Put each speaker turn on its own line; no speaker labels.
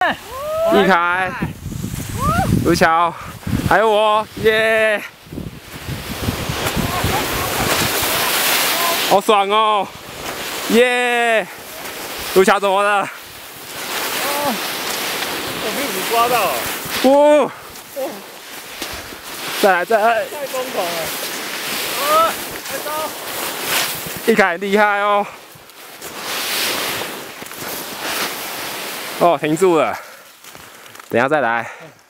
易凯、卢乔，还有我，耶！好爽哦，耶！卢乔怎么了？
我屁股刮到了。
呜！再来，再来！
太疯狂了！太高！
易凯很厉害哦。哦，停住了，等一下再来。